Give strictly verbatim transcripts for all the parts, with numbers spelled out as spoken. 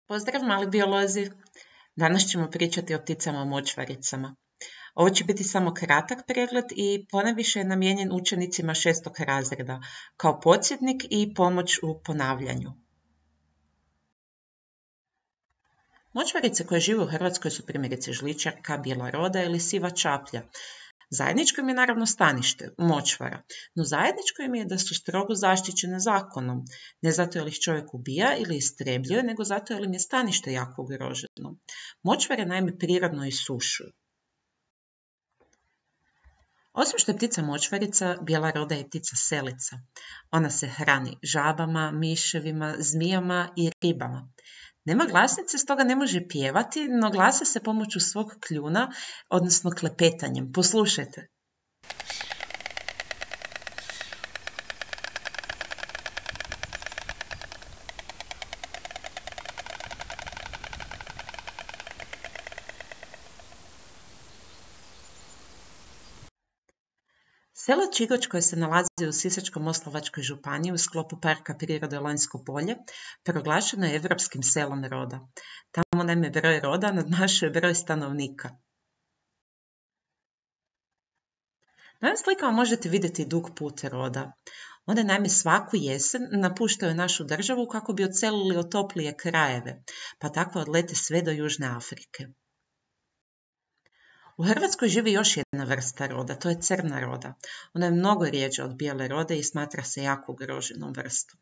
Pozdrav mali biolozi! Danas ćemo pričati o pticama močvaricama. Ovo će biti samo kratak pregled i ponajviše je namijenjen učenicima šestog razreda, kao podsjetnik i pomoć u ponavljanju. Močvarice koje žive u Hrvatskoj su primjerice žličarka, bijela roda ili siva čaplja. Zajedničko im je naravno stanište, močvara, no zajedničko im je da su strogo zaštićene zakonom, ne zato jer ih čovjek ubija ili istrebljuje, nego zato jer im je stanište jako ugroženo. Močvare naime prirodno isušuju. Osim što je ptica močvarica, bijela roda je ptica selica. Ona se hrani žabama, miševima, zmijama i ribama. Nema glasnice, stoga ne može pjevati, no glasa se pomoću svog kljuna, odnosno klepetanjem. Poslušajte. Selo Čigoč, koje se nalazi u Sisačko-moslavačkoj županiji u sklopu Parka prirode Lonjsko polje, proglašeno je europskim selom roda. Tamo naime broj roda nadmašuje broj stanovnika. Na ovim slikama možete vidjeti dug put roda. One naime svaku jesen napuštaju našu državu kako bi odselili u toplije krajeve, pa tako odlete sve do Južne Afrike. U Hrvatskoj živi još jedna vrsta roda, to je crna roda. Ona je mnogo rjeđa od bijele rode i smatra se jako ugroženom vrstom.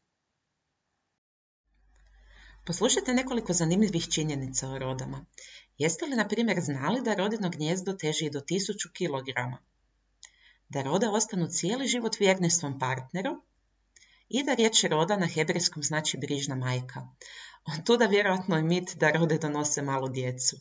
Poslušajte nekoliko zanimljivih činjenica o rodama. Jeste li, na primjer, znali da rodino gnijezdo teži i do tisuću kilograma? Da rode ostanu cijeli život vjerne svom partneru? I da riječ roda na hebrejskom znači brižna majka. Od tuda vjerojatno je mit da rode donose malu djecu.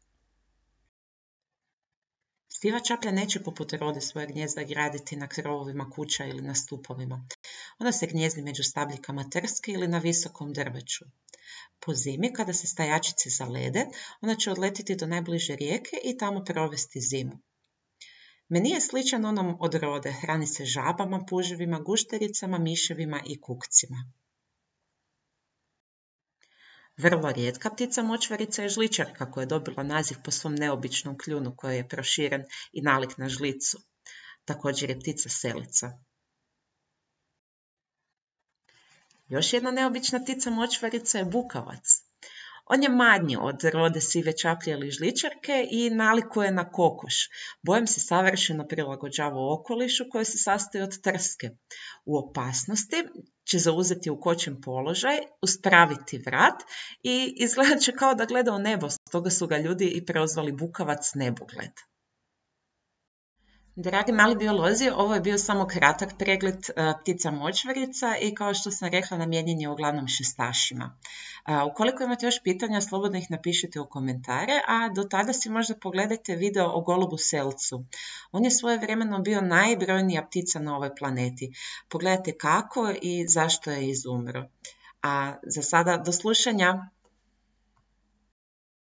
Siva čaplja neće poput rode svoje gnijezda graditi na krovovima kuća ili na stupovima. Ona se gnijezdi među stabljikama trske ili na visokom drveću. Po zimi, kada se stajačice zalede, ona će odletiti do najbliže rijeke i tamo provesti zimu. Meni je sličan onom od rode, hrani se žabama, puževima, guštericama, miševima i kukcima. Vrlo rijetka ptica močvarica je žličarka koja je dobila naziv po svom neobičnom kljunu koji je proširen i nalik na žlicu. Također je ptica selica. Još jedna neobična ptica močvarica je bukavac. On je manji od rode sive čaplje ili žličarke i nalikuje na kokoš. Bojem se savršeno prilagođava okolišu koji se sastoji od trske. U opasnosti će zauzeti ukočen položaj, uspraviti vrat i izgledat će kao da gleda u nebo, stoga su ga ljudi i prozvali bukavac nebogled. Dragi mali biolozi, ovo je bio samo kratak pregled uh, ptica močvarica i kao što sam rekla, namijenjen je uglavnom šestašima. Uh, ukoliko imate još pitanja, slobodno ih napišite u komentare, a do tada si možda pogledajte video o golubu selcu. On je svojevremeno bio najbrojnija ptica na ovoj planeti. Pogledajte kako i zašto je izumro. A za sada do slušanja!